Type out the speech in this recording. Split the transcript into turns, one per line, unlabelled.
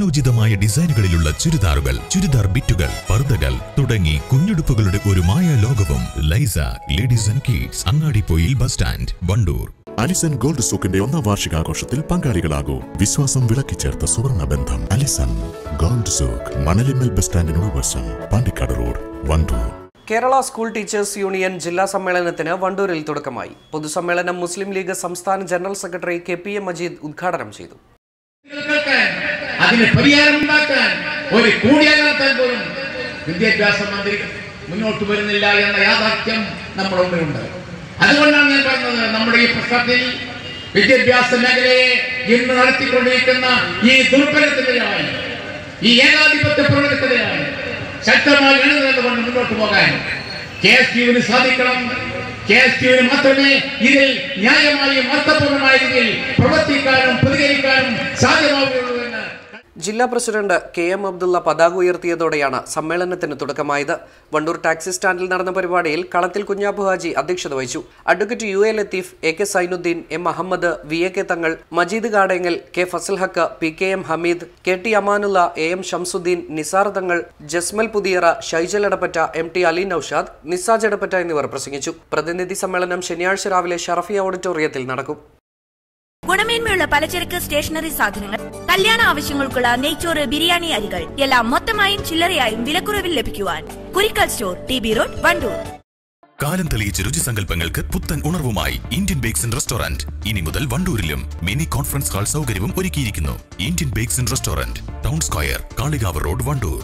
കാലോചിതമായ ഡിസൈനുകളിലുള്ള ചുരിദാറുകൾ, ചുരിദാർ ബിറ്റുകൾ, പർദ്ദകൾ തുടങ്ങി കുഞ്ഞുടുപ്പുകളുടെ ഒരു മായ ലോകവും. ലൈസ ladies and kids, Angadippoyil bus stand, Wandoor.
Alison gold സൂക്കിന്റെ 1ാം വാർഷികാഘോഷത്തിൽ പങ്കാളികളാകൂ. വിശ്വാസം വിളക്കിച്ചേർത്ത സുവർണ ബന്ധം. Alison gold souk, Manalimmal bus സ്റ്റാൻഡിനോട് വശം, Pandikkad road, Wandoor.
Kerala school teachers union ജില്ലാ സമ്മേളനത്തിന് വണ്ടൂരിൽ തുടക്കമായി. പൊതുസമ്മേളനം മുസ്ലിം ലീഗ് സംസ്ഥാന ജനറൽ സെക്രട്ടറി KPM മജീദ് ഉദ്ഘാടനം ചെയ്തു.
അതിന് പരിഹാരമുണ്ടാക്കാൻ ഒരു കൂടിയാലോചന പോലും വിദ്യാഭ്യാസ മന്ത്രി മുന്നോട്ട് വരുന്നില്ല എന്ന യാഥാർത്ഥ്യം നമ്മുടെ മുന്നിലുണ്ട്. അതുകൊണ്ടാണ് ഞാൻ പറഞ്ഞത്, നമ്മുടെ ഈ പ്രശ്നത്തിൽ വിദ്യാഭ്യാസ മേഖലയെ ഇന്ന് നടത്തിക്കൊണ്ടിരിക്കുന്ന ഈ ദുർബലത്തിനെതിരായി, ഈ ഏകാധിപത്യ പ്രവണതയ്ക്കെതിരായി ശക്തമായി എഴുതുന്നതുകൊണ്ട് മുന്നോട്ട് പോകാൻ KSTU സാധിക്കണം. KSTU മാത്രമേ ഇതിൽ ന്യായമായും അർത്ഥപൂർണമായ രീതിയിൽ പ്രവർത്തിക്കാനും പ്രതികരിക്കാനും സാധ്യമാവുകയുള്ളൂ എന്ന്
ജില്ലാ പ്രസിഡന്റ് KM അബ്ദുള്ള പതാക ഉയർത്തിയതോടെയാണ് സമ്മേളനത്തിന് തുടക്കമായത്. വണ്ടൂർ ടാക്സി സ്റ്റാൻഡിൽ നടന്ന പരിപാടിയിൽ കളത്തിൽ കുഞ്ഞാബു ഹാജി അധ്യക്ഷത വഹിച്ചു. Advocate UA Latheef, AK Zainuddin, M Ahmed, VAK Thangal, Majeed Kadengal, K Fasal Haq, PKM Hameed, KT Amanullah, AM Shamsuddin, Nisar Thangal, Jasmal Puthiyara, Shaijal Edappatta, MT Ali Naushad, Nisaj Edappatta എന്നിവർ പ്രസംഗിച്ചു. പ്രതിനിധി സമ്മേളനം ശനിയാഴ്ച രാവിലെ ഷറഫിയ ഓഡിറ്റോറിയത്തിൽ നടക്കും.
ഗുണമേന്മയുള്ള പലചരക്ക് സ്റ്റേഷനറി സാധനങ്ങൾ, കല്യാണ ആവശ്യങ്ങൾക്കുള്ള നെയ്ച്ചോറ്, ബിരിയാണി അരികൾ എല്ലാം മൊത്തമായും ചില്ലറയായും വിലക്കുറവിൽ ലഭിക്കുവാൻ Kurikkal store, TB road, Wandoor.
കാലം തെളിയിച്ച രുചിസങ്കല്പങ്ങൾക്ക് പുത്തൻ ഉണർവുമായി ഇന്ത്യൻ ബേക്സ് ആൻഡ് റെസ്റ്റോറന്റ് ഇനി മുതൽ വണ്ടൂരിലും മിനി കോൺഫറൻസ് ഹാൾ സൗകര്യവും ഒരുക്കിയിരിക്കുന്നു. Indian bakes and restaurant, town square, Kalikavu road, Wandoor.